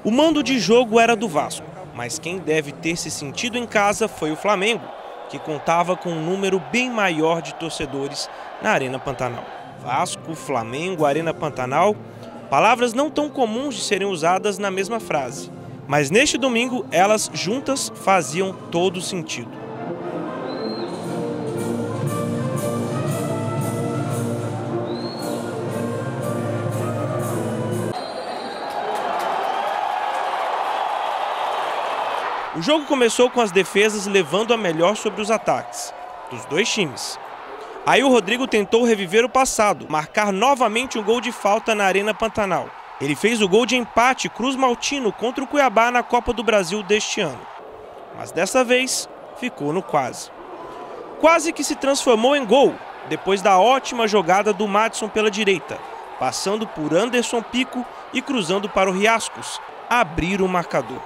O mando de jogo era do Vasco, mas quem deve ter se sentido em casa foi o Flamengo, que contava com um número bem maior de torcedores na Arena Pantanal. Vasco, Flamengo, Arena Pantanal, palavras não tão comuns de serem usadas na mesma frase, mas neste domingo elas juntas faziam todo sentido. O jogo começou com as defesas levando a melhor sobre os ataques, dos dois times. Aí o Rodrigo tentou reviver o passado, marcar novamente um gol de falta na Arena Pantanal. Ele fez o gol de empate cruz-maltino contra o Cuiabá na Copa do Brasil deste ano. Mas dessa vez ficou no quase. Quase que se transformou em gol, depois da ótima jogada do Madison pela direita, passando por Anderson Pico e cruzando para o Riascos, abrir o marcador.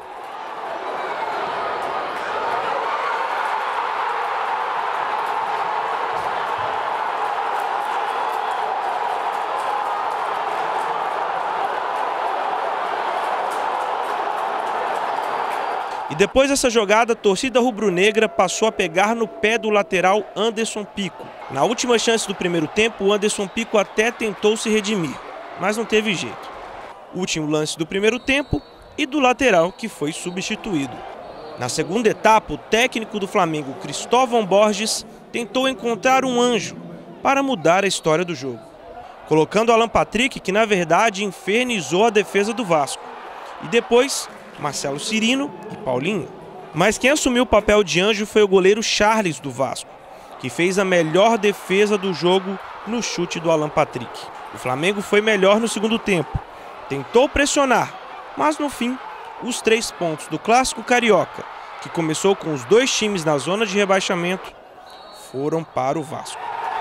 E depois dessa jogada, a torcida rubro-negra passou a pegar no pé do lateral Anderson Pico. Na última chance do primeiro tempo, o Anderson Pico até tentou se redimir, mas não teve jeito. Último lance do primeiro tempo e do lateral que foi substituído. Na segunda etapa, o técnico do Flamengo, Cristóvão Borges, tentou encontrar um anjo para mudar a história do jogo, colocando Alan Patrick, que na verdade infernizou a defesa do Vasco. E depois Marcelo Cirino e Paulinho. Mas quem assumiu o papel de anjo foi o goleiro Charles do Vasco, que fez a melhor defesa do jogo no chute do Alan Patrick. O Flamengo foi melhor no segundo tempo, tentou pressionar, mas no fim, os 3 pontos do Clássico Carioca, que começou com os dois times na zona de rebaixamento, foram para o Vasco.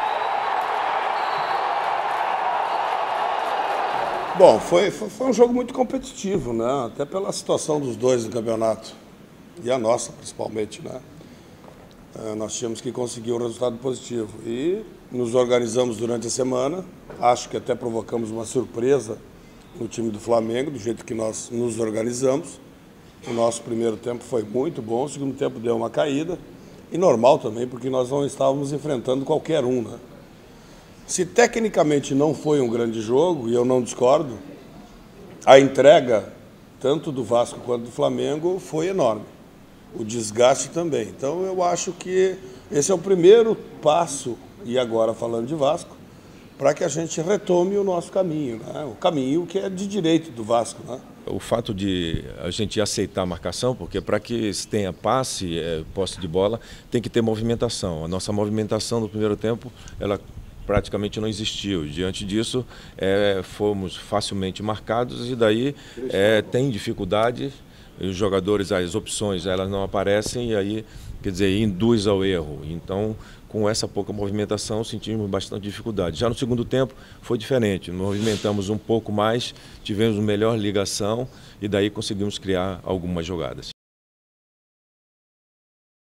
Bom, foi um jogo muito competitivo, né? Até pela situação dos dois no campeonato, e a nossa principalmente, né? Nós tínhamos que conseguir um resultado positivo e nos organizamos durante a semana, acho que até provocamos uma surpresa no time do Flamengo, do jeito que nós nos organizamos. O nosso primeiro tempo foi muito bom, o segundo tempo deu uma caída, e normal também, porque nós não estávamos enfrentando qualquer um, né? Se tecnicamente não foi um grande jogo, e eu não discordo, a entrega, tanto do Vasco quanto do Flamengo, foi enorme. O desgaste também. Então eu acho que esse é o primeiro passo, e agora falando de Vasco, para que a gente retome o nosso caminho, né? O caminho que é de direito do Vasco, né? O fato de a gente aceitar a marcação, porque para que tenha passe, posse de bola, tem que ter movimentação. A nossa movimentação no primeiro tempo, ela praticamente não existiu. Diante disso, fomos facilmente marcados e daí tem dificuldade, os jogadores, as opções, elas não aparecem e aí, quer dizer, induz ao erro. Então, com essa pouca movimentação, sentimos bastante dificuldade. Já no segundo tempo foi diferente, movimentamos um pouco mais, tivemos uma melhor ligação e daí conseguimos criar algumas jogadas.